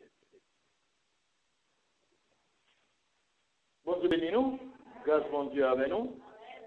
Bon Dieu bénis nous, grâce bon Dieu avec nous.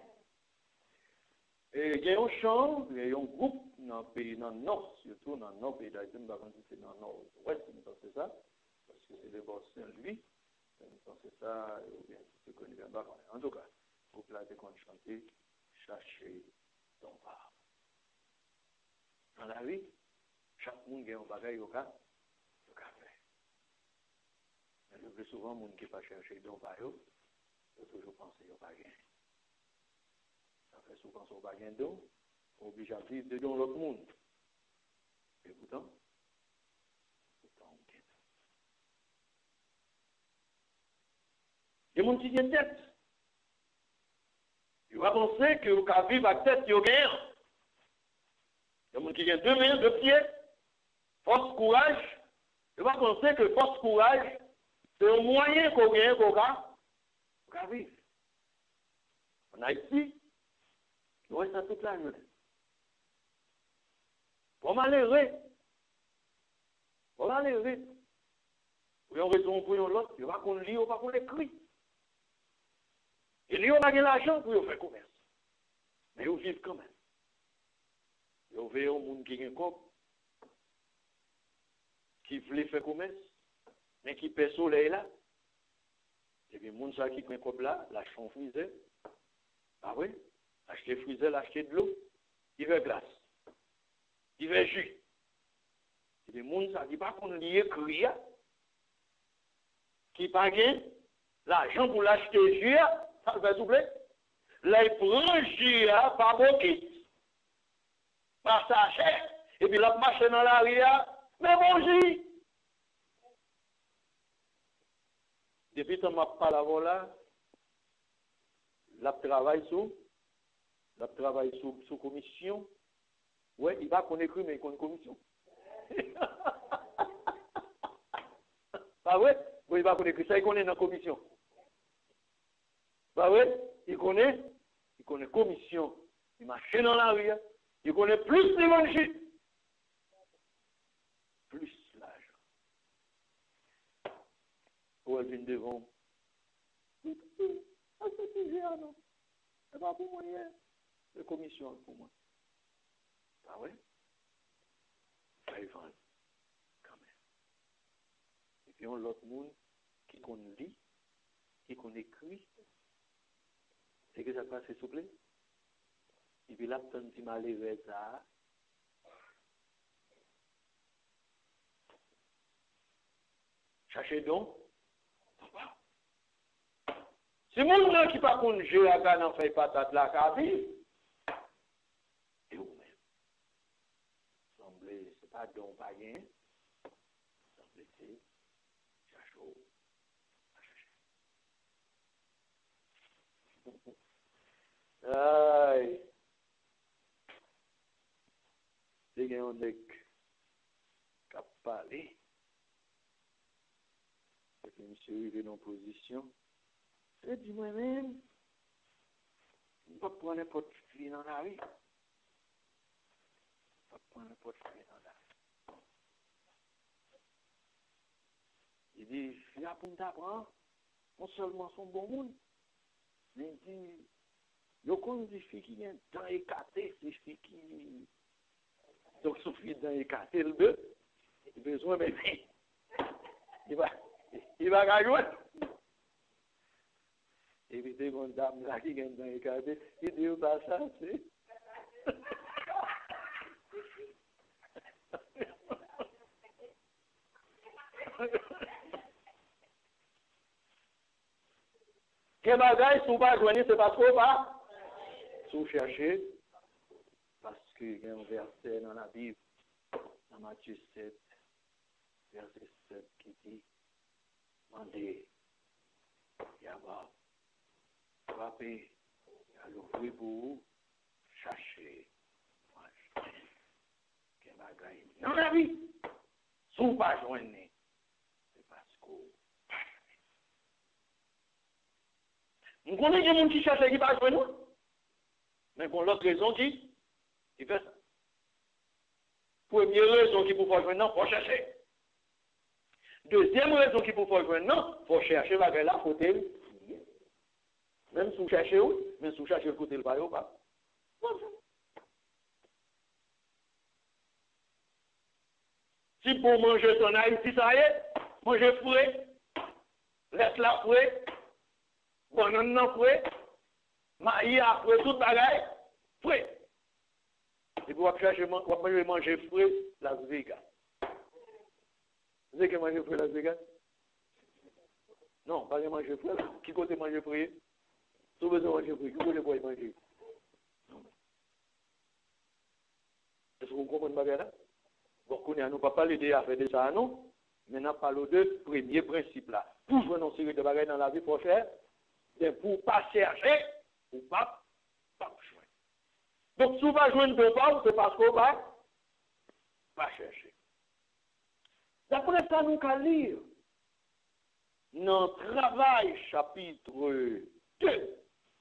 Et il y a un chant, il y a un groupe dans le pays, dans le nord, surtout dans le nord pays d'Haïti, je ne sais pas si c'est dans le nord-ouest, c'est ça, parce que c'est le bord Saint-Louis, c'est ça, ou bien c'est connu bien bas. En tout cas, le groupe là, c'est qu'on chantait, chercher ton part. Dans la vie, chaque monde a un bagage au cas fait. Mais le plus souvent, les gens qui ne pas chercher ton part, ils toujours penser qu'ils n'ont pas gagné. Ça fait souvent son bagage d'eau, obligé à vivre de l'autre monde. Et pourtant, on quitte. Il y a des gens qui tiennent tête. Ils vont penser que vous pouvez vivre avec tête, vous gagnez. Il y a des gens qui ont 2 mains, 2 pieds, force, courage. Ils vont penser que force, courage, c'est un moyen qu'on gagne, qu'on va vivre. En Haïti, il reste à toute la journée. Pour malheureux. Pour malheureux. Pour une raison pour l'autre, il va qu'on lit ou pas qu'on écrit. Et lui, on a l'argent pour faire commerce. Mais ils vivent quand même. Ils voient un monde qui a un corps, qui veut faire commerce, mais qui perd soleil là. Et puis, les gens qui ont un corps là, lâchent son friseur. Ah oui? Acheter friseur, acheter de l'eau. Il veut glace. Il veut jus. Et les gens qui ne pas qu'on lit écrit, qui ne pas l'argent pour l'acheter jus, ça va doubler. Là, il prend le jus par bouquet. Par sachet. Et puis, là, marche dans la rue, mais bon jus. Depuis que je parle là, je travaille sous commission. Oui, il va qu'on écrit, mais il connaît commission. Pas vrai? Oui, il va qu'on écrit, ça il connaît dans la commission. Pas vrai? Il connaît commission. Il marche dans la rue, il connaît plus les manger. Plus l'argent. Pour elle vient devant. Ah, c'est déjà, non? C'est pas pour moi, c'est commission pour moi. Ah oui? Ça y va, quand même. Et puis on a l'autre monde qui qu'on lit, qui qu'on écrit. C'est que ça passe, s'il vous plaît. Et puis là, quand tu m'as levé ça, cherchez donc. Si mon gens qui pas qu'on joue à gagner en fait patate là, qu'à vivre. Et vous-même. Semblez, c'est pas don pas rien. Semblez, c'est chachot. Aïe. C'est qu'on est capable de parler. C'est que monsieur arrivé dans position. Je dis moi-même, je ne peux pas prendre n'importe qui dans la rue. Je ne peux pas prendre n'importe qui dans la rue. Il dit, je suis là pour t'apprendre, non seulement son bon monde, mais il dit, il y a des filles qui viennent dans écarté, ces filles qui... Donc, son fils dans écarté, le deux, il a besoin de bébé. Il va gagner. Et puis, c'est une dame là qui vient dans écarté, il dit, bah ça, c'est... Quel bagage, si vous ne pas joindre, c'est pas trop, pas? Si vous cherchez, parce qu'il y a un verset dans la Bible, dans Matthieu 7, verset 7, qui dit, demandez, Yabba, frappez, l'ouvrir pour vous, cherchez, quel bagage. Dans la vie, si vous ne pas joindre, c'est parce que nous connaissons des gens qui cherchent et qui ne pas joindre, mais pour l'autre raison qui fait ça. Première raison qui ne peut pas joindre, il faut chercher. Deuxième raison qui peut faire joindre, non, il faut chercher la côté. Même si vous cherchez où, même si vous cherchez le côté le pas ou pas. Si pour manger ton Haïti, ça y est, manger fouet, laisse-la fouet, banane non fouet, maïs à fouet, tout bagaille, fouet. Et puis, vous manger fouet, Las Vegas. Vous savez que manger fouet Las Vegas? Non, pas manger fouet. Qui côté manger fouet? Tout besoin de manger fouet. Qui côté pour manger? Est-ce que vous comprenez le bagage là? Donc, on n'a pas parlé de faire de ça, non? Mais on parle de premier principe là. Pour jouer une série de bagages dans la vie, il faut faire. Pour ne pas chercher, pour ne pas jouer. Donc, si vous ne pas jouer de pas, c'est parce qu'on va pas chercher. D'après ça, nous allons lire dans Travail chapitre 2.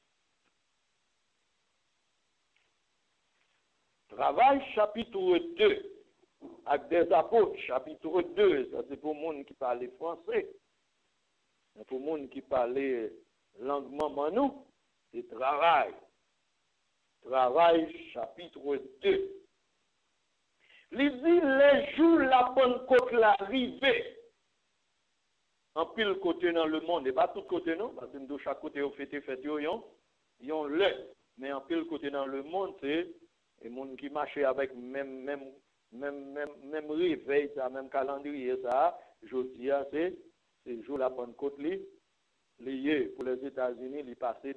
Travail chapitre 2. Avec des apôtres, chapitre 2, ça c'est pour le monde qui parle français. Pour le monde qui parle langue maman, nous, c'est travail. Travail, chapitre 2. Il dit, les jours la Pentecôte l'arrivée. En pile côté dans le monde, et pas tout côté non, parce que de chaque côté, on fait, ils ont le. Mais en pile côté dans le monde, c'est les gens qui marchent avec même réveil, ça, même calendrier, ça, je dis, c'est le jour la Pentecôte, lié pour les États-Unis, il passait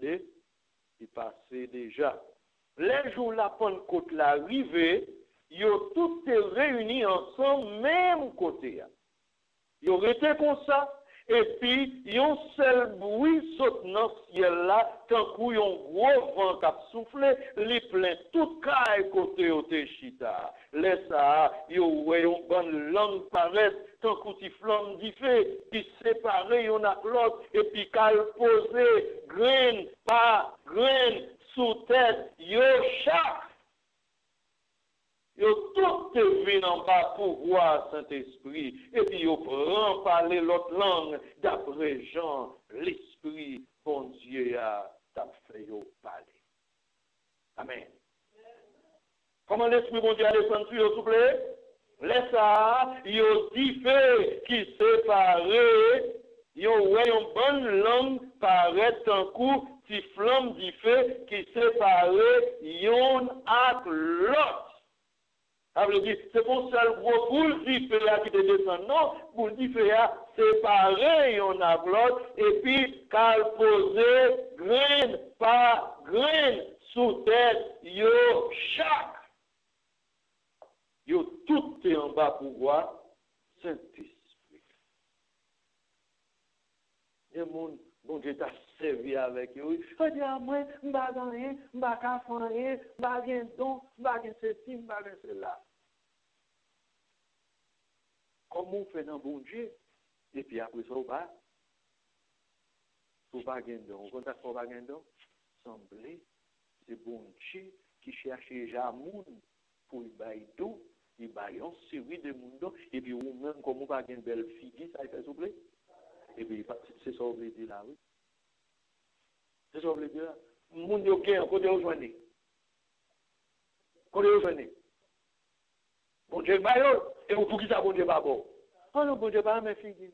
déjà. Les jours la Pentecôte l'arrivée, ils ont tous réunis ensemble, même côté. Ils ont été comme ça. Et puis, il y a un seul bruit saute dans le ciel là, tant qu'il y a un gros vent qui a soufflé, les plein tout caille côté au Téchita. Laisse ça, il y a une bonne langue paraître, tant qu'il y a une flamme d'effet, qui séparé, il y en a l'autre, et puis qu'elle posé, graine par graine, sous tête, il y a chaque. Yo tout venu en bas pour voir Saint-Esprit. Et puis yo prend parler l'autre langue d'après Jean, l'Esprit, bon Dieu a fait yo parler. Amen. Comment l'Esprit bon Dieu a descendu sur s'il vous plaît? Laisse ça, yo dit fait qui séparé, yo ouais une bonne langue paraît un coup, si flamme dit fait qui séparé, yon ak l'autre. Ça veut dire, c'est pour seul gros boule différé qui te descend. Non, boule différé, séparé, on a l'autre, et puis, qu'elle posé, graine par graine, sous tête, yo chaque. Yo tout est en bas pour voir Saint-Esprit. Les gens, bon Dieu t'a servi avec eux. Je dis à moi, je ne vais pas gagner, je ne vais pas faire rien, je ne vais pas gagner don, je ne vais pas gagner ceci, je ne vais pas gagner cela. Comment on fait dans bon Dieu? Et puis après ça, on va. Pour pas gagner don. On contacte pour pas gagner don. Semblé, c'est bon Dieu qui cherche déjà moun pour y bailler tout. Il baille une série de monde. Et puis, ou même, comme on va gagner une belle fille, ça fait s'il vous plaît. Et puis, c'est ça qu'on veut dire là, oui. C'est ça qu'on veut dire là. Moun yo gen, côté où joindre. Côté où joindre. Bon Dieu, baille. Et vous, pour qui ça, bon Dieu, pas bon? Oh non, bon Dieu, pas mes filles.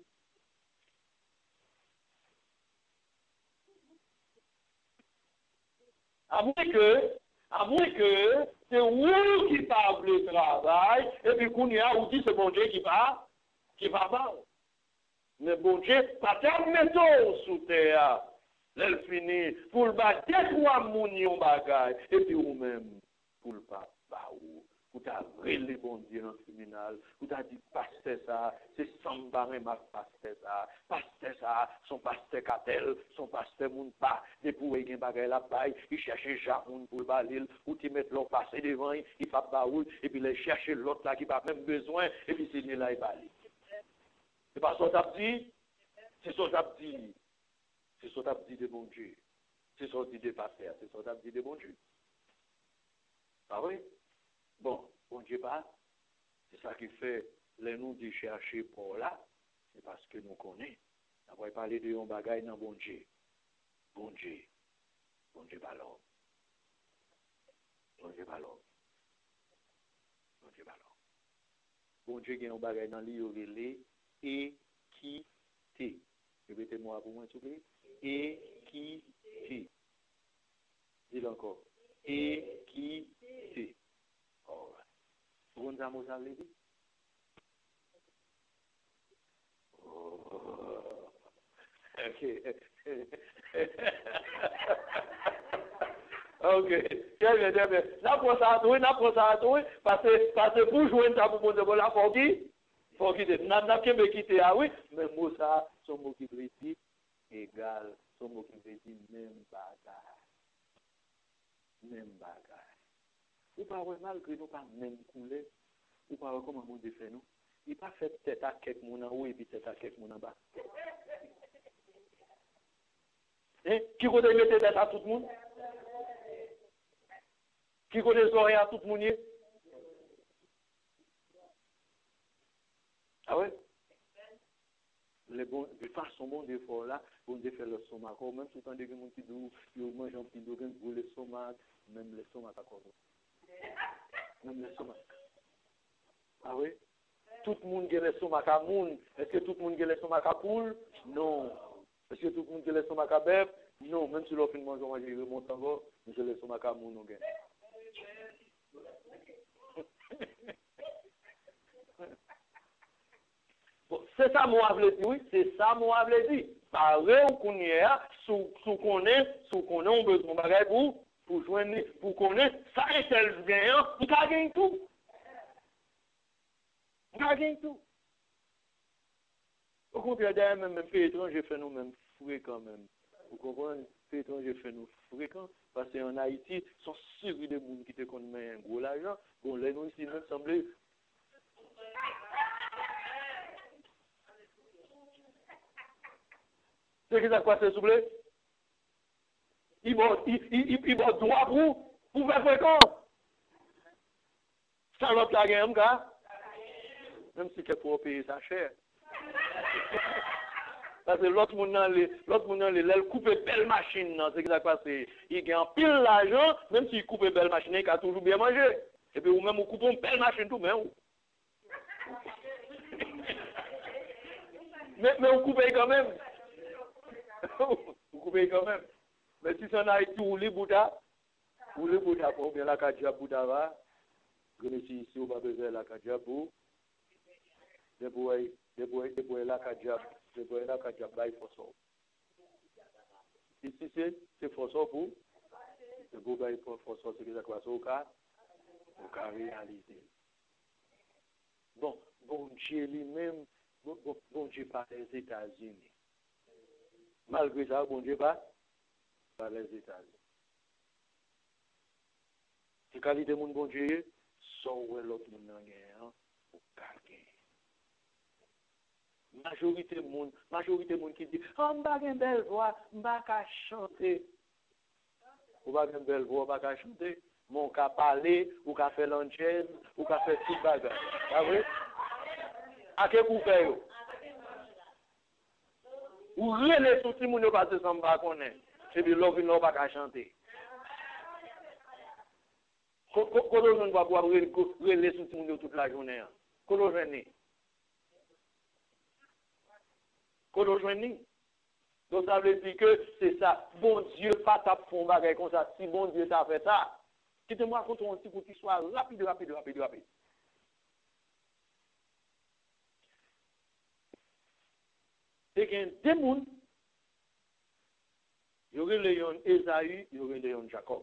À moins que, c'est vous qui parle le travail, et puis qu'on y a, ou dit c'est bon Dieu qui va pas. Mais bon Dieu, pas tant mettons sous terre, elle finit, pour le battre, trois mounions bagaille, et puis ou même, pour le pas, ou. Ou t'as relé bon Dieu dans le criminal, ou t'as dit pasteur ça, c'est sans barrer ma pasteur ça, son pasteur catel, son pasteur moun pas, des pour y bagay la paille, il cherchait Jamoun pour le balil, ou tu mets l'autre passer devant, il fait baoul, et puis il chercher l'autre là qui n'a pas même besoin, et puis c'est là il balil. C'est pas ça t'a dit, c'est ça t'a dit, c'est ça t'a dit de bon Dieu, c'est ça dit de pasteur, c'est ça t'a dit de bon Dieu. Ah oui? Bon Dieu pas, c'est ça qui fait les nous de chercher pour là, c'est parce que nous connaissons. On va parler de un bagage dans bon Dieu. Bon Dieu. Bon Dieu pas l'homme. Bon Dieu pas l'homme. Bon Dieu pas l'homme. Bon Dieu qui a un bagage dans l'île, équité. Répétez-moi pour moi, s'il vous plaît. Équité. Dis-le encore. Équité. All right. Vous comprenez ça, vous dit? Ok. Ok. Très bien, très bien. N'apprends ça à toi, parce que pour jouer ça pour monter la faut quitter. N'a qu'à quitter, ah oui, mais moi ça, son mot qui veut dire égal, son mot qui veut dire même bagage. Même bagage. Ou pas malgré nous pas même couleur, ou pas comment mon Dieu fait nous. Il pas fait tête à quelques moun en haut et puis tête à quelques moun en bas. Qui côté mettre tête à tout le monde? Qui côté les oreilles à tout le monde? Ah ouais? Les bons, de façon bon des fois là, bon Dieu fait le stomac. Même tout le temps des gens qui disent, ils mangent un petit peu, ils le stomac, même le stomac à quoi? Même le stomac. Ah oui? Tout le monde a le stomac à moun. Est-ce que tout le monde a le stomac à poule? Non. Est-ce que tout le monde a le stomac à bœuf? Non. Même si l'on fait manger, je remonte encore, mais j'ai le stomac à moun. Bon, c'est ça moi je dit, oui, c'est ça moi je dit. Parler ou qu'on y a, sous qu'on on besoin de bagage pour joindre, pour connaître, ça est tel bien, vous gagnez tout. Vous gagnez tout. Au contraire, d'ailleurs, même pays étranger fait nous même fréquents même. Vous comprenez? Pays étranger fait nous fréquents. Parce qu'en Haïti, sont série de monde qui te connaissent un gros l'argent. Bon, là, nous ici, même semblait. C'est que ça quoi, s'il vous plaît? Il va droit pour faire fréquent. Ça l'autre la gagne, même si quelqu'un payer ça cher. Parce que l'autre monde, il coupe belle machine, c'est que ça passe. Il gagne pile l'argent, même s'il coupe belle machine, il a toujours bien mangé. Et puis, ou même, vous coupez une belle machine tout même. mais vous coupez quand même. Vous coupez quand même. Mais si c'est en Haïti, vous les Bouddha, pour bien la Kadja Bouddha va, vous connaissez ici, vous avez besoin de la Kadja pour, de la Kadja. Je vois là quand tu as bail pour ça. Ici, c'est pour ça pour. Le beau bail pour ça, c'est que ça quoi, au cas réaliser. Bon Dieu lui-même, bon Dieu par les États-Unis. Malgré ça, bon Dieu par les États-Unis. C'est qualité de mon bon Dieu, sans l'autre monde en guerre, pour gagner. Majorité monde qui dit oh m'pa une belle voix m'pa ka chanter ou pas une belle voix m'pa ka chanter mon ka parler ou ka faire l'angel ou ka faire tout bagage ah oui à que vous faites ou relé tout le monde parce que ça m'pa connaît c'est de l'homme non pas ka chanter quand on va voir relé tout le monde toute la journée quand on vient donc ça veut dire que c'est ça. Bon Dieu, pas ta fond bagay comme ça. Si bon Dieu t'a fait ça, quittez-moi contre un petit coup qui soit rapide. C'est qu'il y a des gens, il y aurait Léon Esaü, il y aurait Léon Jacob.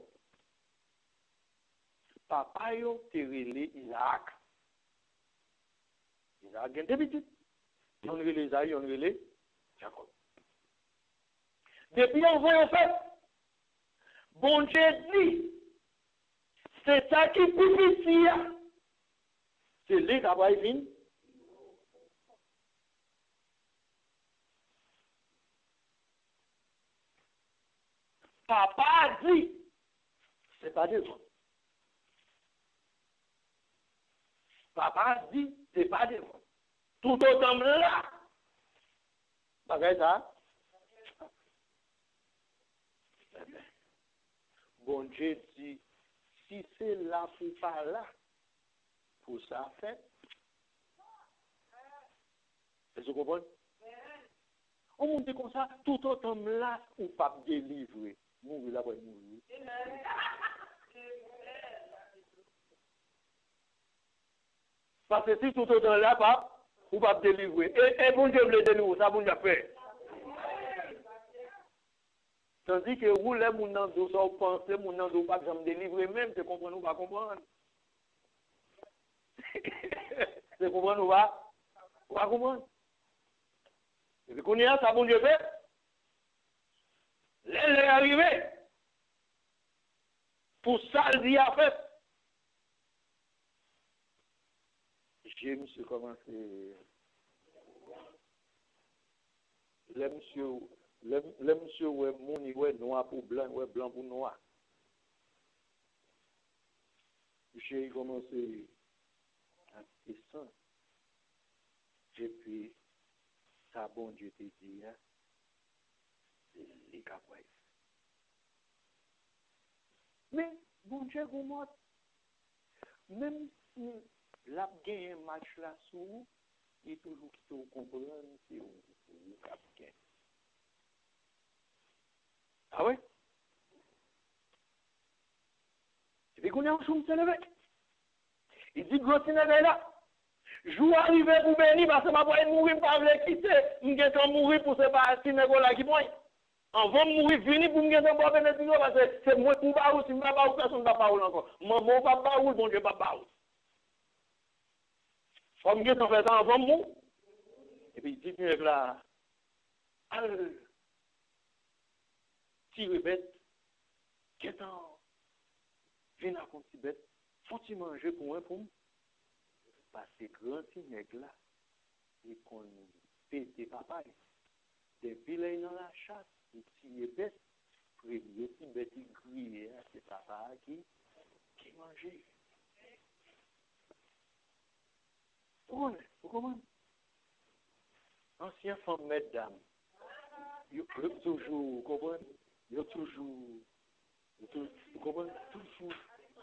Papa yo te relé Isaac. Isaac gen d'habitude. Il y a relé Esaü, il y a relé Jacob. Depuis on voit en fait, bon Dieu dit, c'est ça qui est ici. C'est lui qui va venir. Papa dit, c'est pas devant. Papa dit, c'est pas devant. Tout autant là, Bagay ça. Bon Dieu dit, si c'est là pour pas là, pour ça fait. Est-ce que vous comprenez? On monte comme ça, tout autant là, ou pas délivrer. Mourir là, pour mourir. Parce que si tout autant là, pas, ou pas délivrer. Et bon Dieu veut délivrer, ça, bon Dieu fait. Tandis que vous, les gens dans le dos, pensez, mon dans le pas jamais délivrer, même, c'est comprendre ou pas comprendre. C'est comprendre ou pas comprendre. Et puis, qu'on y a, ça, bon Dieu fait. Elle est arrivée. Pour ça, le dit à fait. J'ai monsieur commencé. Les monsieur, ouais, mon, ouais, noir pour blanc, ouais, blanc pour noir. J'ai commencé à descendre. Et puis, ça, bon Dieu te dit, hein, c'est les capables. Mais, bon Dieu, vous m'ont, même si la gagné un match là sous, il est toujours qui te comprendre, c'est vous capitaine. Ah ouais? Et puis, qu'on est en chambre, c'est levé. Il dit, gros, c'est là. Jou arrivé pour bénir parce que ma voix mourir pas veut quitter, m'gèt mourir pour ce pas Sénégal là qui moi. Avant mourir venir pour m'gèt boire bénédiction parce que c'est moi pour ba ou si m'pa ba ou personne pas ba ou encore. Maman pas ba ou bon Dieu pas ba ou. Comme m'gèt fait ça avant mou. Et puis dit avec là tire bête. Qu'étant viens à petit bête, faut-il manger pour un pomme? Parce que grand nègre là, il qu'on pété papa. Depuis là, il dans la chasse, il tire bête, premier petit bête, il grille, c'est papa qui mangeait. Vous comprenez? Ancien femme, mesdames, il toujours, vous comprenez? Il toujours, vous comprenez? Toujours.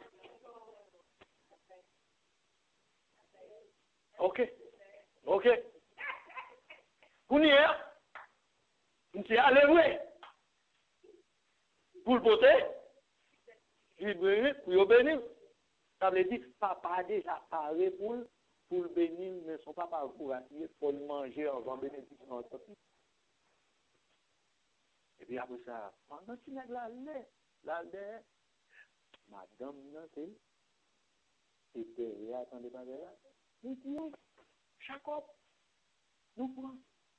Ok. Vous n'y êtes? Vous êtes allé où? Pour le poter? Pour le bénir. Ça veut dire, papa a déjà parlé pour le bénir, mais son papa a encouragé pour le manger avant bénédiction. Et puis après ça, pendant qu'il a la lait, madame, c'était, attendez pas là. Il dit, Jacob, nous prenons.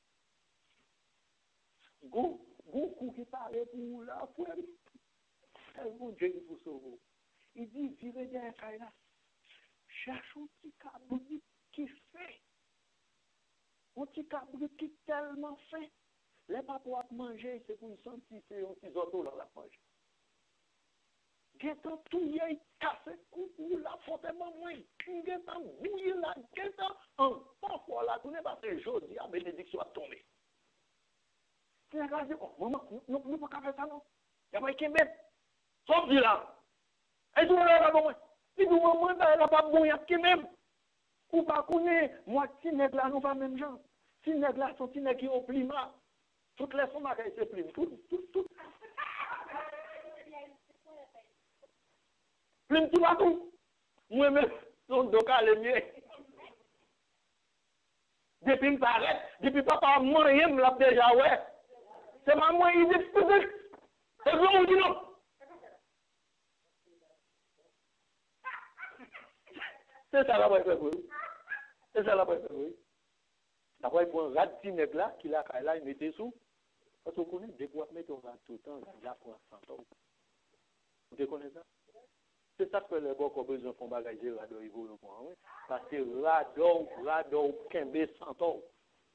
Go qui parle pour la foi. Mon Dieu, il vous sauve. Il dit, vivez derrière Kaila. Cherche un petit cabri qui fait. Un petit cabri qui est tellement fait. Les papas manger, c'est pour une sentir, c'est un petit auto dans la poche. Gétant tout y est cassé, coucou, la faute est maman. Gétant bouillir la, gétant en parfois la tournée parce que jeudi, la bénédiction a tombé. Tu as dit, oh, maman, nous ne pouvons pas faire ça, non. Il n'y a pas qu'un même. Sauf dit là. Et tout le monde a bon. Si vous maman, elle n'a pas bon, il y a qu'un même. Ou pas connaître, moi, si nègre là, nous pas même gens. Si nègre là, sont si nègre qui ont plima. Toutes les femmes qui se pliment. Tout. Plime tout à tout. Moi-même, son doka le mieux. Depuis que j'arrête, depuis papa, moi, il me l'a déjà, ouais. C'est maman, il dit, c'est bon ou dit non? C'est ça la voie pour vous. C'est ça la voie pour vous. La voie pour un rat de nègre là, qui l'a là, il mettait sous. Parce que vous connaissez, dès que vous mettez un rat tout le temps, là, pour 100 euros. Vous connaissez ça? C'est ça que les gens ont besoin de bagager radar, ils vont le prendre. Parce que radar, kembe 100 euros.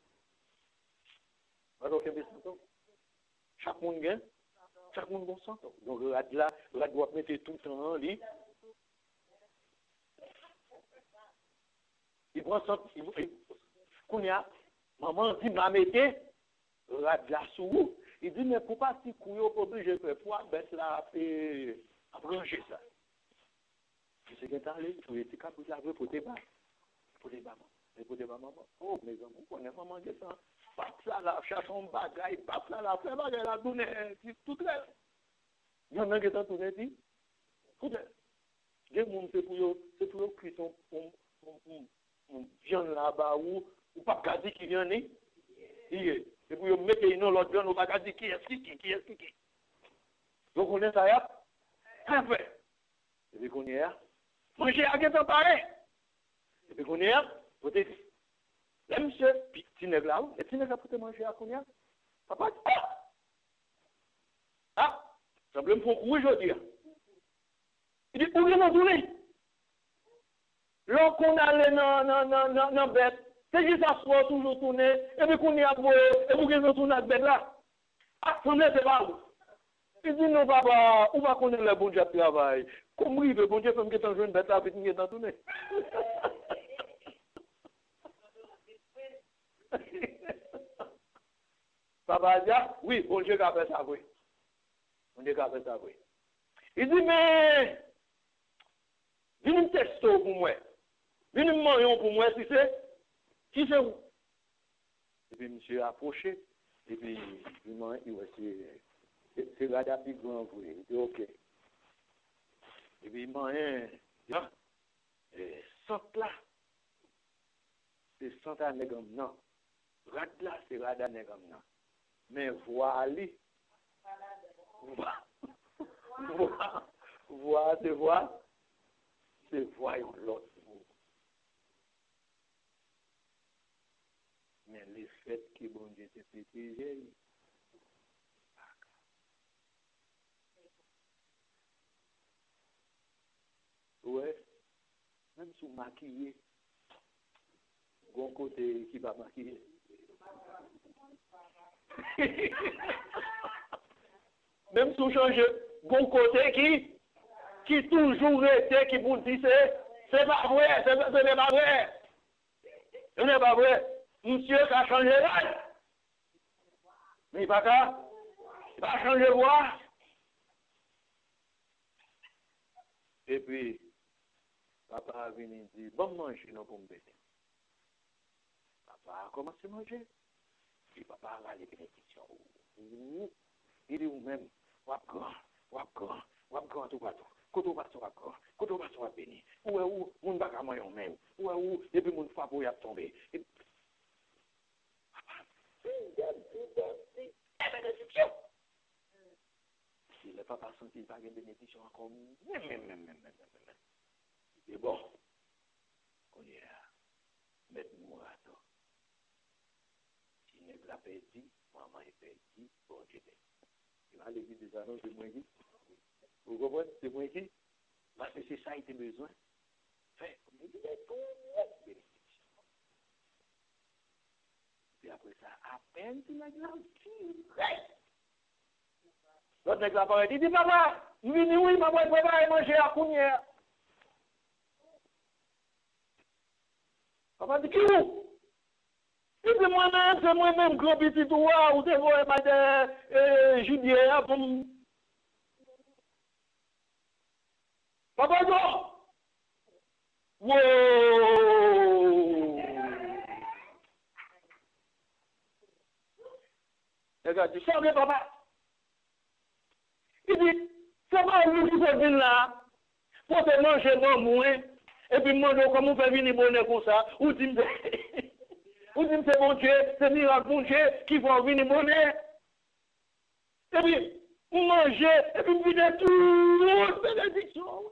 Radar, kembe 100 euros. Chaque monde gagne, chaque monde gagne 100 euros. Donc, radar doit mettre tout le temps en lit. Il prend 100 euros. Maman dit, m'a mettez, rad la sous. Il dit, mais pour pas si couillon, pour obligé de faire poids, bête là, et à brancher ça. C'est que t'as allé, tu es capable de la voir pour tes bas. Pour tes bas, maman. Oh, mes amis, on est maman de ça. Pas ça là, cherche un bagaille, pas ça là, fais bagaille la donner, tout là. Il y en a qui t'ont tout dit. Tout là. Les gens, c'est pour cuire ton viande là-bas ou pas garder qui vient né. Et pour mettre une l'autre viande, ou pas garder qui est. Donc on est ça, y'a. Après. Et puis qu'on y est. Manger à quelqu'un pareil. Et puis qu'on y est. Peut-être. Là, monsieur, petit nègre là, et petit nègre pour te manger à combien? Papa, ça me fait courir aujourd'hui. Il dit, où est mon tourné? Lorsqu'on allait dans bête, c'est juste ça soit toujours tourné, et puis qu'on y a beau, et puis qu'on tourne à bête là. Ah, son nez, c'est pas où. Il dit, non, papa, où va qu'on ait le bon Dieu de travail? Comment il veut, bon Dieu, comme qu'il est en jeune bête là, puis qu'il est en tourné. Papa dit, oui, bon Dieu a fait ça, oui. Bon Dieu a fait ça, oui. Il dit, mais, viens me tester pour moi. Viens me manger pour moi, si c'est où? Et puis, monsieur a approché, et puis, il m'a dit, c'est la date plus grande pour lui. Il dit, ok. Et puis, il m'a dit, sorte là, c'est sorte à négam, non. Rad là, c'est rad à négam, non. Mais voilà, c'est voyons l'autre. Mais les fêtes qui bon Dieu te fait plaisir. Ouais, même si vous maquillez, bon côté qui va maquiller. Même si vous changez, bon côté qui toujours était, qui vous dit c'est pas vrai, ce n'est pas vrai. Ce n'est pas vrai. Monsieur qui a changé l'âge. Mais il va changer voix. Et puis, papa a venu dire, bon manger, non pour me bêter. Papa a commencé à manger. Puis papa a les bénédictions. Il dit vous-même, wap grand, tout partout. Quand on passe à grand, quand on passe à béni. Où est où, mon bac à moyen même. Où est où, depuis mon fabo y a tombé. Si le papa sentit pas de bénédiction encore, même. C'est bon. On y est. Mettez-moi à toi. Si n'est pas perdu, maman est perdu, bon Dieu. Tu vas l'église des annonces de moi qui. Vous comprenez? C'est moi qui. Parce que c'est ça qui était besoin. Fait, l'église est pour bénédiction. Puis après ça, à peine tu n'as pas l'autre nègre apparaît, il dit, papa, oui, maman, papa, et manger à Counière. Papa dit, qui vous? Et puis moi-même, c'est moi-même, grand petit roi, ou c'est moi, madame Juliette, pour me. Papa, non! Wow! Regarde, dit, savez, papa. Il dit, c'est pas vous qui faites venir là, pour te manger non moins, et puis manger comment vous faites venir bonheur comme ça, ou dit, c'est mon Dieu, c'est miracle mon Dieu qui va venir bonheur. Et puis, manger, et puis vous dites tout, bénédiction.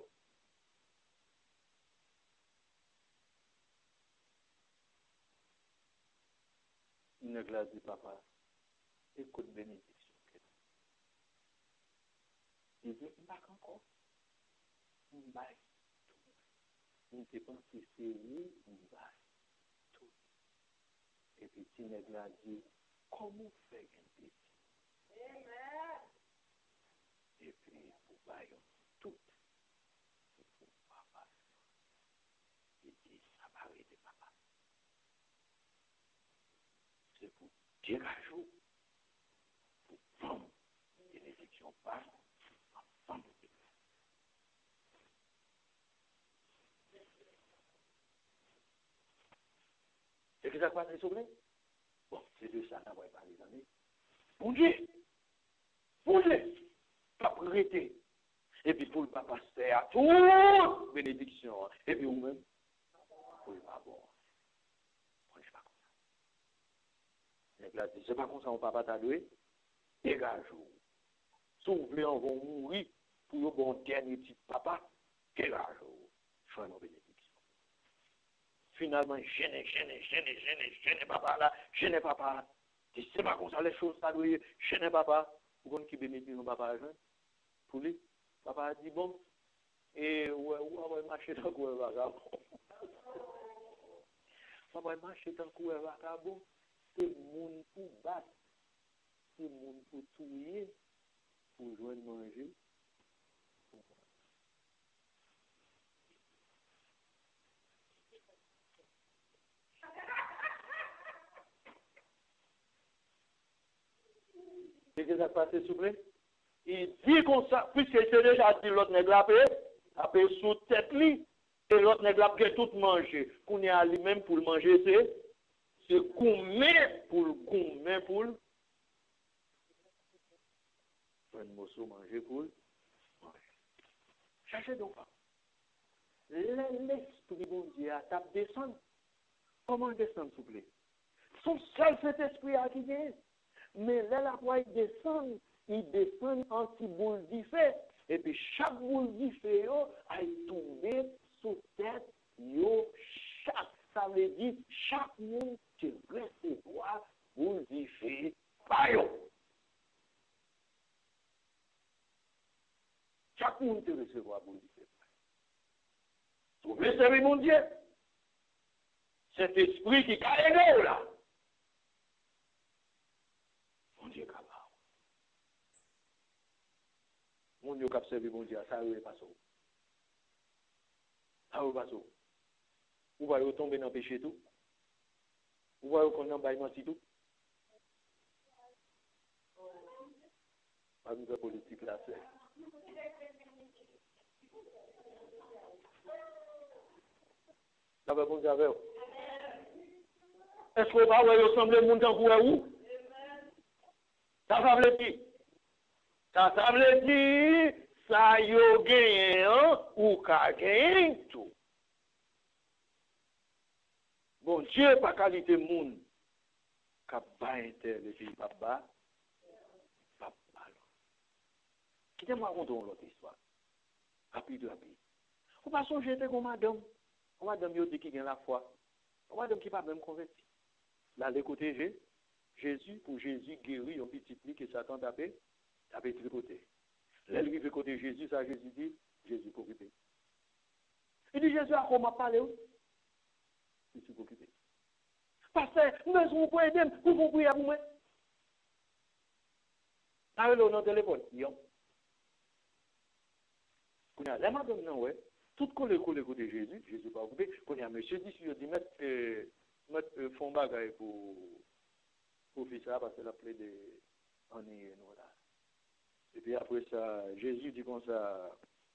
Une glace dit, papa, écoute bénédiction. Il dit, pas encore. On baille tout. On ne pense que c'est où on baille tout. Et puis, Tinegla a dit, comment faire un petit? Amen. Et puis, vous baillons tout. Et pour papa. Il dit, ça va arrêter, papa. C'est pour Dieu qu'à jour. son pas enfant. Et qu'est-ce qui passe, s'il vous plaît? Bon, c'est de ça qu'on va parler, amis. Bon Dieu, pas prêter. Et puis pour le papa, c'est à toute bénédiction. Et puis vous-même, pour le papa, bon. C'est pas comme ça. C'est pas comme ça, mon papa t'a doué. Dégage-vous. Si vous voulez, on va mourir pour le bon dernier petit papa. Dégage-vous. Soyez nos bénédictions. Finalement, gêné papa là, gêné papa. C'est pas comme ça les choses, ça doit gêné papa. Vous connaissez qui bénédicie mon papa, pour lui. Papa a dit bon, et on va marcher dans le coin vagabond. On va marcher dans le coin vagabond. C'est mon pour battre, c'est mon pour tuer, pour joindre manger. Qu'est-ce qui s'est passé, s'il vous plaît? Il dit comme ça, puisque c'est déjà dit l'autre nègre après sous tête lui, et l'autre nègre a tout mangé. Qu'on est à lui-même pour le manger, c'est gourmet pour le gourmet pour le. Un morceau manger pour le. Cherchez donc pas. L'esprit bon Dieu a tape descendre. Comment descendre, s'il vous plaît? Son seul cet esprit a quitté. Mais là, la fois, il descend en petit boule d'effet. Et puis, chaque boule d'effet a tombé sous tête, chaque. Ça veut dire, chaque monde qui recevoir boule d'effet, pas yo. Chaque monde qui recevoir boule d'effet. Vous recevez mon Dieu. Cet esprit qui a aidé là. Mon Dieu, capable. Mon Dieu, qui a servi mon Dieu, ça ne va pas. Ça ne va pas. Vous voyez tomber dans le péché tout. Vous voyez qu'on a baillement tout. Pas de politique là, c'est. Ça va bon Dieu avec vous. Est-ce que vous voyez ressembler le monde en où? Ça veut dire. Ça veut dire, ça y a gagné ou qu'a gagné tout. Bon Dieu, pas qualité monde, qu'a pas interlégué papa. Quittez-moi raconter l'autre histoire. Rapide. Vous pas songer comme madame. Madame yo dit qui gagne la foi. Madame qui pas même converti. Là, l'écouter Jésus, pour Jésus guérir un petit lit que Satan tapé tricoté. Là, il fait côté Jésus, ça Jésus dit, Jésus occupé. Il dit, Jésus a comment parler? Je suis occupé. Pasteur, nous vous pouvez aider, vous prier à vous-même. Avec le nom de téléphone, yon. Quand la madame, non, ouais, tout le côté Jésus, Jésus pas occupé. Quand il y a monsieur dit, il dit, mettre fond bagaille pour faire ça, parce que la plaie de ennuyer nous là. Et puis après ça, Jésus dit comme ça,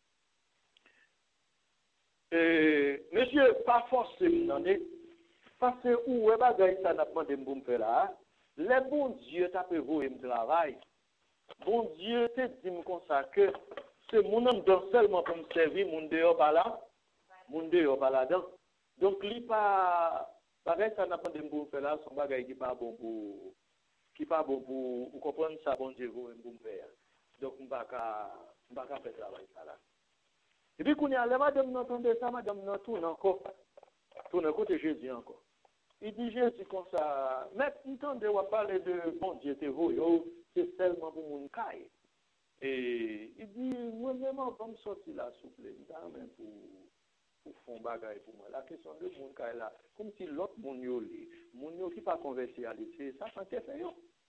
monsieur, pas forcément, parce que où est bagaille ça n'a pas demandé de me faire là, le bon Dieu t'a fait vous et me travail. Bon Dieu te dit comme ça que c'est mon homme donne seulement pour me servir, mon dehors par là, mon dehors par là-dedans. Donc, lui pas, pareil, ça n'a pas de me faire là, son bagaille qui pas bon pour, vous comprenez ça, bon Dieu, vous et me faire. Donc, on ne va pas faire travail ça là. Et puis, quand il y a la madame n'entendait ça, madame n'a tourne encore. Tourne côté Jésus encore. Il dit Jésus comme ça, mais entendez, on va parler de bon Dieu, c'est seulement pour mon caille. Et il dit, moi-même, on va me sortir là, s'il vous plaît, même pour faire bagaille pour moi. La question de mon caille là, comme si l'autre mon qui n'a pas conversé à l'essai, ça s'en fait.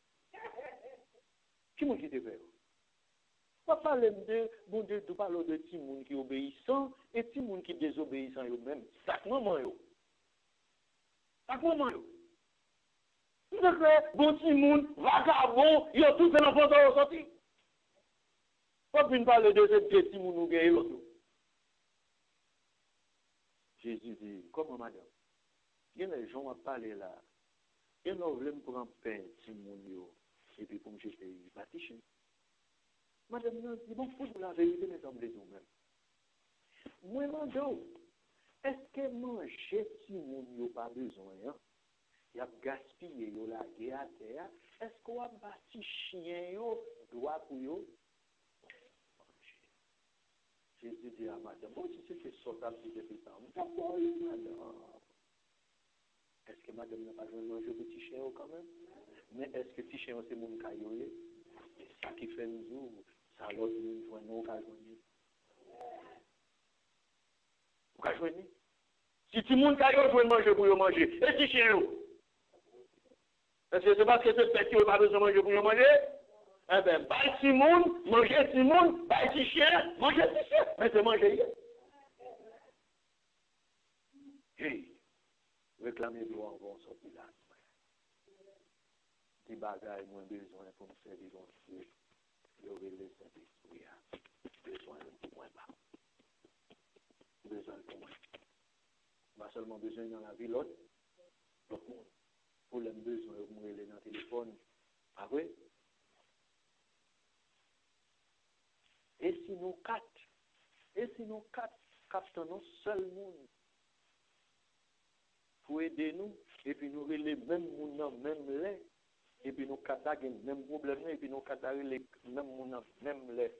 Qui m'a dit de faire? On va parler de bon Dieu, de parler de petits gens qui obéissant et petits gens qui désobéissant eux-mêmes. Chaque moment, Chaque moment, bon petit monde, vagabond, ils ont tous fait l'enfant de sortir. Pas une parler de cette petit moun ou l'autre. Jésus dit, comment madame? Il y a des gens à parler là. Il y a voulu me prendre pain, petit moun yo, et puis pour me jeter, il va ticher. Madame, non, c'est bon pour la vérité, mais comme les nous-mêmes. Moi, madame, est-ce que manger petit moun yo pas besoin, hein? Il y a gaspillé yo la guerre à terre. Est-ce qu'on a bâti chien yo, droit pour yo? Jésus dit à madame, bon, si c'est sortable depuis ça, madame. Est-ce que madame n'a pas besoin de manger petit chien quand même? Mais est-ce que petit chien c'est mon caillou? C'est ça qui fait nous, ça l'autre nous joint nous qu'à joindre. Vous qu'à joindre? Si tout le monde caillou joint manger pour manger, et petit chien? Est-ce que c'est parce que ce petit n'a pas besoin de manger pour manger? Eh bien, pas si monde, manger si monde, pas si chien, manger si chien. Mais c'est manger. Hey, réclamez vous encore sortir là. Des bagailles, moins besoin pour me faire des bons Dieu. Il y aurait les Saint-Esprit. Besoin de moins pas. Besoin de moins. Pas seulement besoin dans la vie, l'autre monde. Pour les besoins, vous mourrez dans le téléphone. Ah oui? Et si nous quatre captons seul monde pour aider nous, et puis nous les mêmes monde, même les, et puis nous quatre les mêmes problèmes, et puis nous quatre les mêmes monde, même les.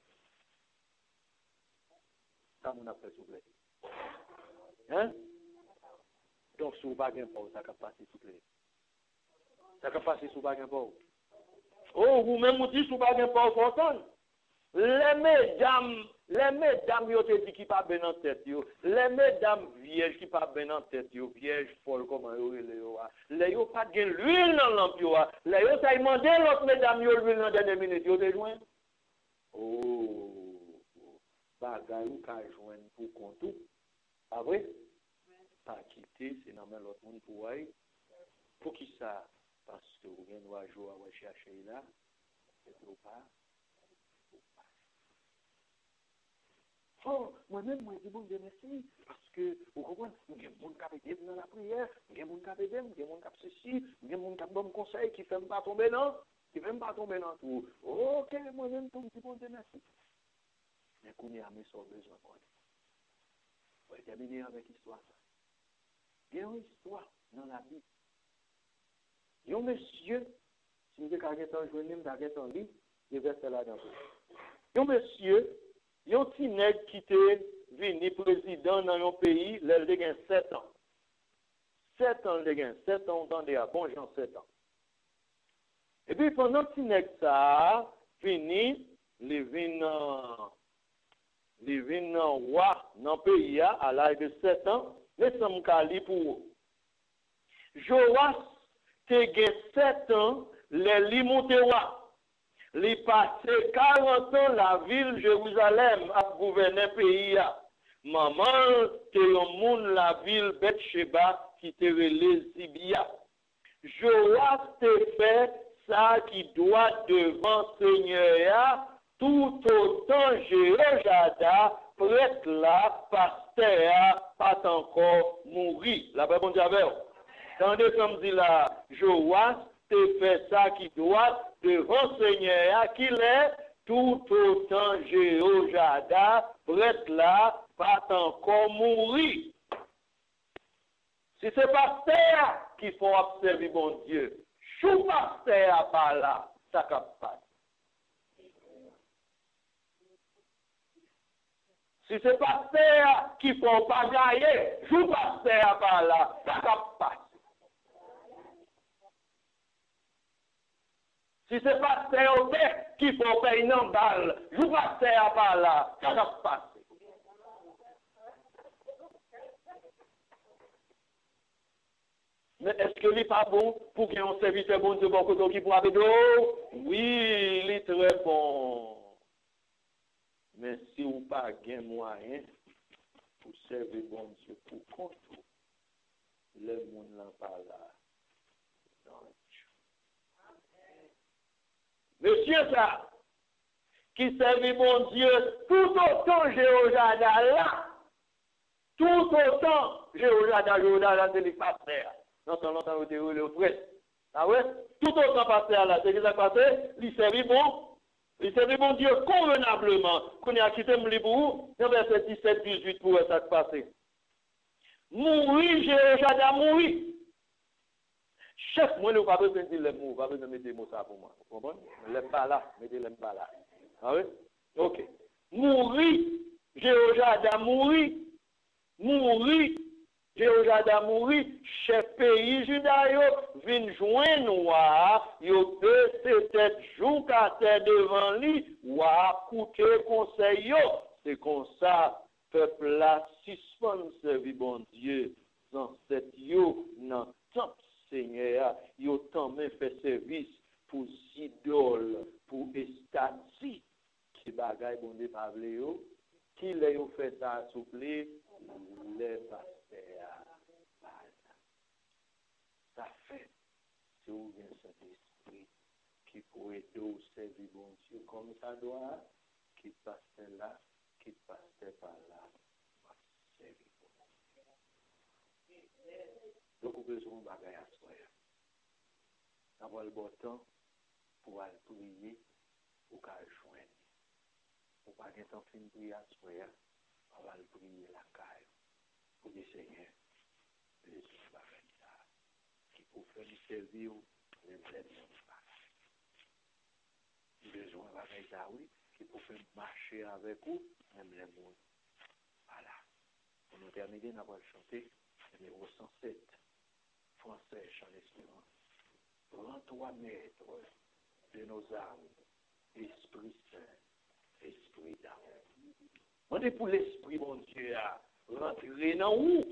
Ça mon appelle s'il vous plaît. Hein? Donc si vous pas gain pas, ça peut passer s'il vous plaît. Ça peut passer si vous pas gain pas. Oh, vous même vous dites si vous pas gain pas, vous entendez? Les mesdames, yo te dit qui pas bien en tête yo. Les mesdames vierges qui pas bien en tête yo, vierges folles comment yo relé yo. Les yo pas gen l'huile dans lampe yo. Les yo ça demandé l'autre mesdames yo l'huile dans dernière minute yo te joindre. Oh, bagay ou ka joindre pour compte. Pas vrai? Pas quitter, c'est dans l'autre monde pour aller. Pour qui ça? Parce que vous venez voir jouer à chercher là. Et pas. Oh, moi-même, moi, je dis bon Dieu merci, parce que, vous comprenez, il y a des gens qui aident dans la prière, il y a des gens qui aident, il y a des gens qui ceci, il y a des gens qui donnent conseil, qui ne fait pas tomber dans, tout. Ok, moi-même, je dis bon Dieu merci. Mais qu'on y a mis sur besoin, on va terminer avec l'histoire. Il y a une histoire dans la Bible. Il y a un monsieur, si vous avez un journée, vous avez un livre, il va rester là dans vous. Il y a un monsieur, il y a un petit nègre qui était venu président dans un pays, il a 7 ans. 7 ans, il a 7 ans, on à bon genre 7 ans. Et puis pendant que petit nègre ça, fini, il vient roi dans le pays à l'âge de 7 ans, mais ça m'a dit pour Joas, te 7 ans, les monté roi. Il passé 40 ans la ville Jérusalem à gouverner le pays. Maman, te yon moun la ville Bethsheba qui te relève Zibia. Joas te fait ça qui doit devant Seigneur tout autant Jéhojada, prêtre là, pasteur, pas encore mourir. La Bible dit avec vous. Tandis comme dit là, Joas te fait ça qui doit devant Seigneur, qu'il est tout autant Jéhojada, prêtre là, pas encore mourir. Si c'est pasteur qu'il faut observer mon Dieu, chou pasteur par là, ça capable. Si c'est pasteur qu'il faut pas gagner, chou pasteur par là, ça capable. Si c'est pasteur qu'il faut payer une balle, chou pasteur par là, ça capable. Mais est-ce que n'est pas bon pour qu'il y ait un serviteur bon de bon côté qui pourra bédo? Oui, il est très bon. Mais si vous n'avez pas moyen pour servir bon Dieu pour compte, le monde n'a pas là. Monsieur ça, qui servent mon Dieu, tout autant Jéhoiada là, tout autant Jéhoiada, c'est les pasteurs. Non seulement ça été le prêtre. Ah ouais? Tout autant pasteur là, c'est ce qui s'est passé, il servit bon Dieu convenablement. Qu'on a quitté le pour dans verset 17-18 pour ça se passer. Mourir, Jéhoiada mourir. Chef, moi, nous pas besoin de dire les mots, pas besoin de mettre des mots ça pour moi. Vous comprenez? Les pas là, mettez-les pas là. Ah oui? Ok. Mourir, Jéhoiada mourir. Mourir, Jéhoiada mourir, chef pays Juda yo, vin joindre yo peut-être jour qu'à terre devant lui, ou à écouter conseil yo. C'est comme ça, peuple là, suspend servir bon Dieu, dans cette yo, dans temps Seigneur, yo tant même fait service pour idoles, pour estati, qui bagaille bon Dieu pas vle yo, qui les yo fait ça souple, les pasteurs. Ça fait, c'est où vient cet esprit qui pourrait aider au servir bon Dieu comme ça doit, qui passe là, qui passe par là, servir bon Dieu. Donc, vous avez besoin de bagaille à soi. D'avoir le bon temps pour aller prier, pour qu'elle joigne. Pour pas qu'il y ait un film prier à soi, on va le prier la caille. Pour dire Seigneur, besoin de bagaille ça. Qui pour faire du servir, les aides besoin de bagaille ça, oui. Qui pour faire marcher avec vous, même les mots. Voilà. Pour nous terminer, nous allons chanter le numéro 107. Français, chant l'espérance. Rends-toi maître de nos âmes, Esprit Saint, Esprit d'amour. On est pour l'Esprit, mon Dieu, à rentrer dans où?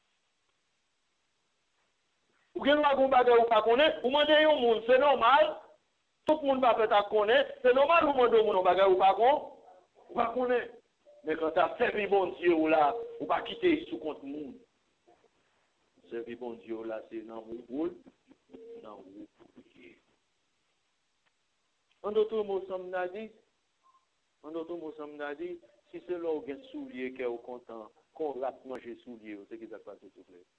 Ou bien nous avons bagage ou pas connaître, ou demandez un monde, c'est normal. Tout le monde va faire ta connaître, c'est normal ou demander un monde bagage ou pas connaître. Mais quand tu as servi mon Dieu ou là, ou pas quitter sous compte monde. Servir bon Dieu là, c'est dans mon boule, dans mon prier. En d'autres mots, ça m'a dit, si c'est là où il y a un soulier qui est content, qu'on rate manger soulier, c'est ce qui va se passer, s'il vous plaît.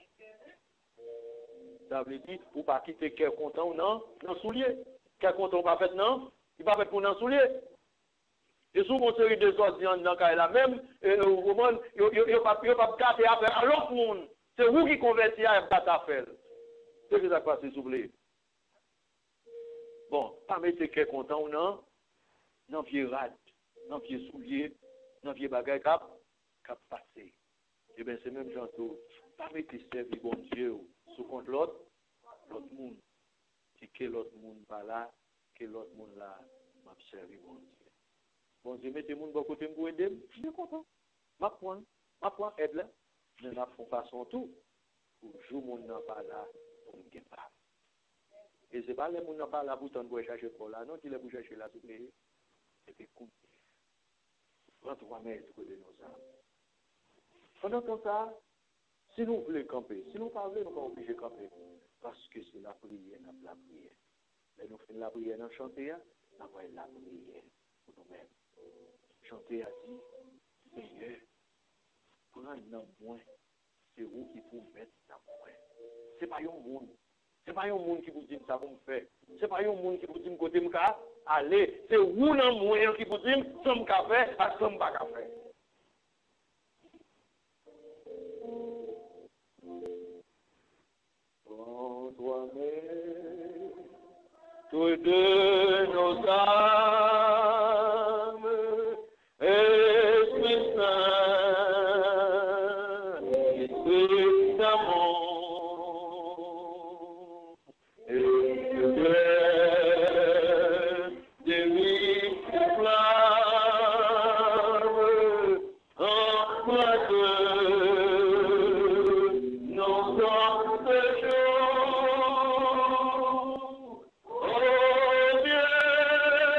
Ça veut dire, ou pas quitter qui est content ou non, dans soulier. Qui est content ou pas fait non, il va fait pour dans soulier. Et souvent, une série de choses dans le cas là même, au moment, il n'y a pas gâter affaire à l'autre monde. C'est vous qui convertissez à battre affaire. C'est ce qui va se passer, s'il vous plaît. Bon, pas mettre quelqu'un content ou non, non pied rade, non pied soulier, non pied bagaille cap passé. Eh bien, c'est même gentil. Pas mettre servir bon Dieu sous contre l'autre monde. Si que l'autre monde pas là, que l'autre monde là, m'a servi bon Dieu. Bon Dieu, mettez mon bon côté pour aider, je suis content. Ma point aide là. Mais n'a pas son tout. Pour jouer mon n'a pas là, pour ne pas. Et c'est pas les gens n'a pas là pour t'en chercher pour là, non, tu les pour chercher là, s'il vous plaît. Et puis, écoute. Rends-toi maître de nos âmes. Pendant ça, si nous voulons camper, si nous ne voulons pas, nous ne pouvons pas obliger de camper. Parce que c'est la prière, la prière. Mais nous faisons la prière dans le chantier, nous avons la prière pour nous-mêmes. Chanter a dit, Seigneur, prends dans moi, c'est vous qui pouvez mettre dans moi. Ce n'est pas un monde. Ce n'est pas un monde qui vous dit ça pour me faire. Ce n'est pas un monde qui vous dit côté me faire. Allez, c'est vous dans moi qui vous dit ça me faire, à ça me pas faire. Prends-toi-même, tout de nos âmes, Esprit Saint, Esprit d'amour, éclaire des vies flammes, emplate nos hommes de jour, oh Dieu.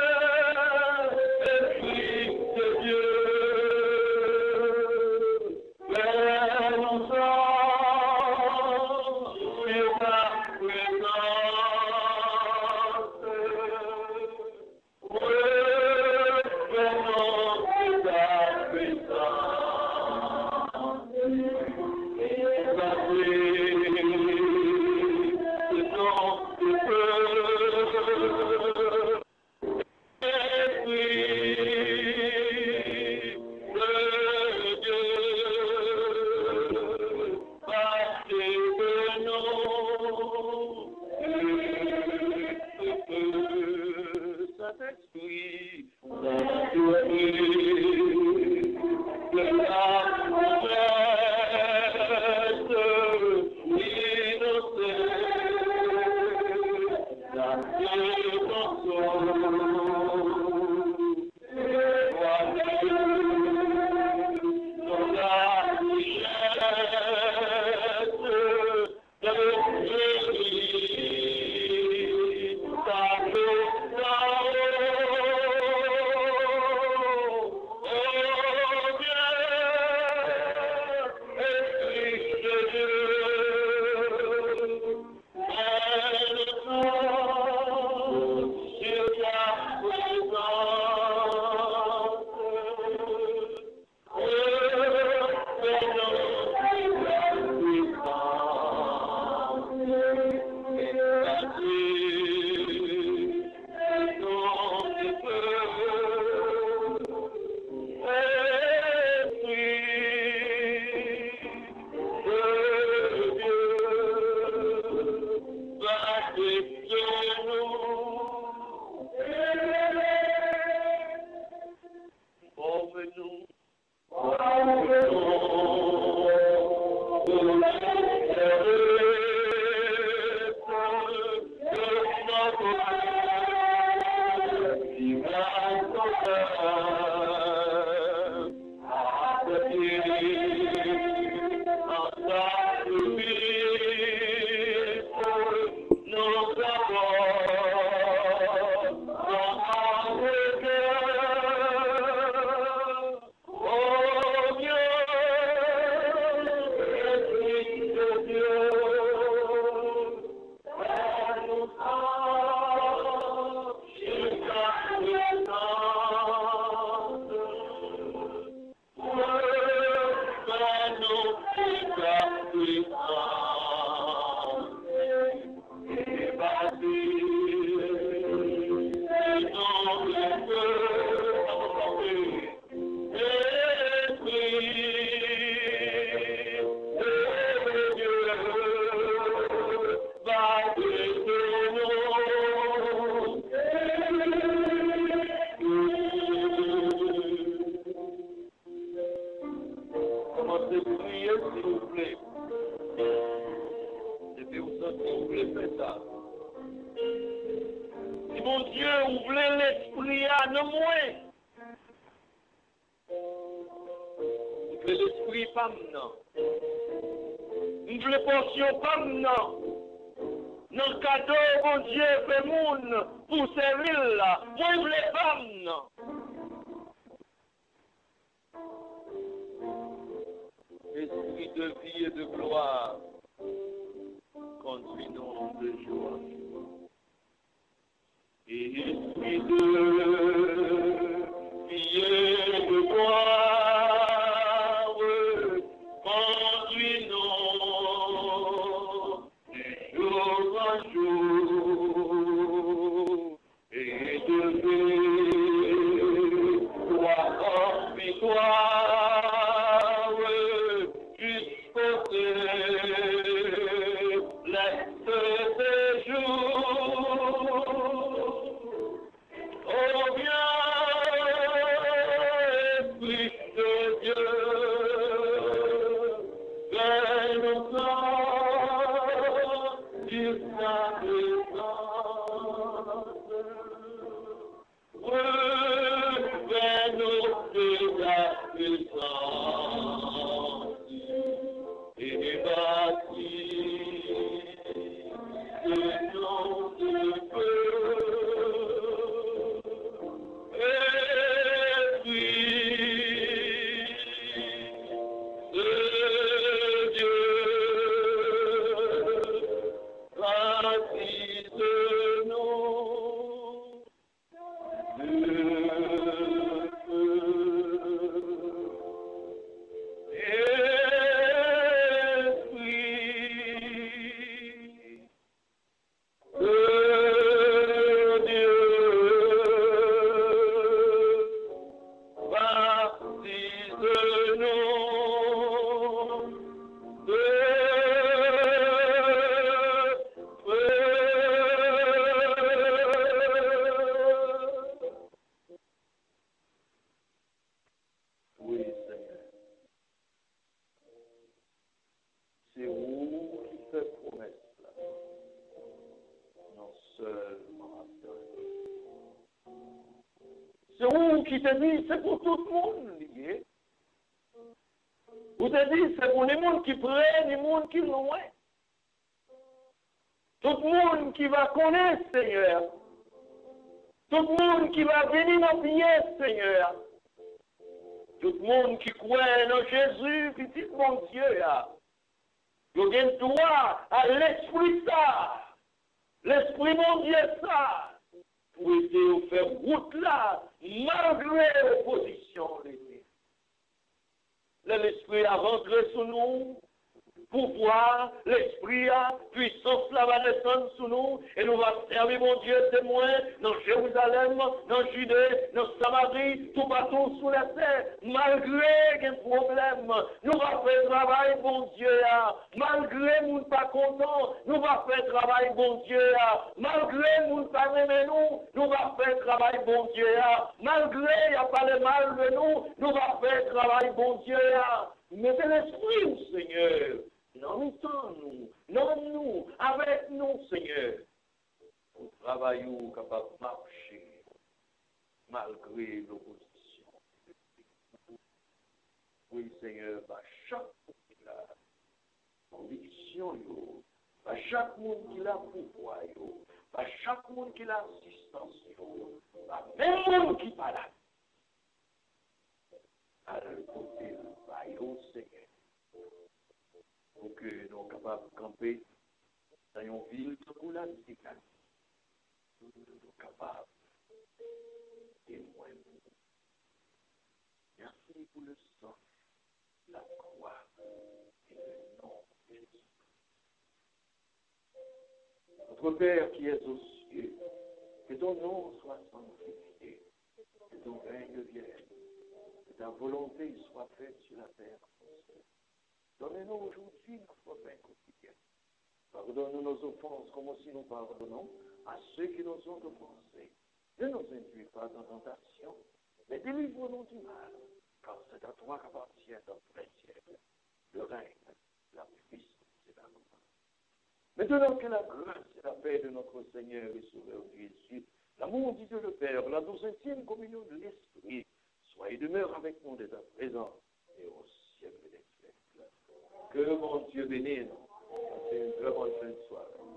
Qui te dit, c'est pour tout le monde lié. Vous te dit, c'est pour les gens qui prennent, les gens qui loin. Tout le monde qui va connaître Seigneur. Tout le monde qui va venir dans pièce, Seigneur. Tout le monde qui croit en Jésus, petit mon Dieu, là. Il y a droit à l'esprit ça. L'esprit mon Dieu ça. Pour aider à faire route là, malgré l'opposition. L'esprit a rentré sur nous, pouvoir, l'esprit, puissance là va descendre sous nous, et nous va servir mon Dieu témoin dans Jérusalem, dans Judée, dans Samarie, tout partout sous la terre, malgré les problèmes, nous va faire travail, bon Dieu, malgré nous pas contents, nous va faire travail, bon Dieu, malgré nous pas aimer nous va faire travail, bon Dieu, malgré il n'y a pas le mal de nous va faire travail, bon Dieu, mettez l'esprit, Seigneur, non nous, avec nous, Seigneur, pour travailler capable de marcher, malgré l'opposition. Oui, Seigneur, à chaque monde qui a conviction, à chaque monde qui a pouvoir, à chaque monde qui a assistance, à même monde qui parle, à le côté de Seigneur, pour que nous soyons capables de camper dans une ville comme la musique, nous sommes capables de témoigner. Merci pour le sang, la croix et le nom de Jésus. Notre Père qui es aux cieux, que ton nom soit sanctifié, que ton règne vienne, que ta volonté soit faite sur la terre. Donnez-nous aujourd'hui notre pain quotidien. Pardonne-nous nos offenses comme aussi nous pardonnons à ceux qui nous ont offensés. Ne nous induis pas dans tentation, mais délivre-nous du mal, car c'est à toi qu'appartient notre vrai siècle, le règne, la puissance et la gloire. Maintenant que la grâce et la paix de notre Seigneur et Sauveur Jésus, l'amour de Dieu le Père, la douce intime communion de l'Esprit, soit et demeure avec nous dès à présent et au siècle des siècles. Que mon Dieu bénisse, c'est une très bonne fin de soirée.